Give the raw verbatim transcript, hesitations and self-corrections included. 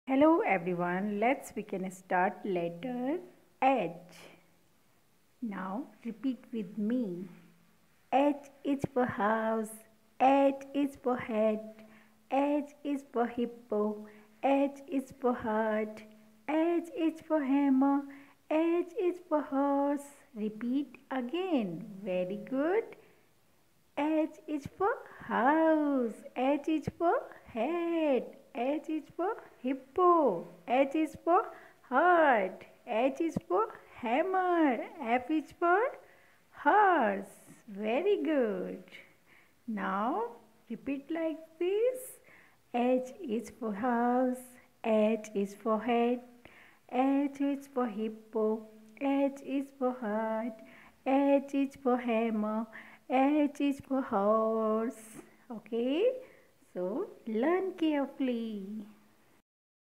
Hello everyone, let's we can start letter H. Now repeat with me. H is for house, H is for head, H is for hippo, H is for heart, H is for hammer, H is for horse. Repeat again. Very good. H is for house, H is for head, H is for hippo, H is for heart, H is for hammer, F is for horse. Very good. Now repeat like this. H is for house, H is for head, H is for hippo, H is for heart, H is for hammer, H is for horse. Okay, so learn carefully.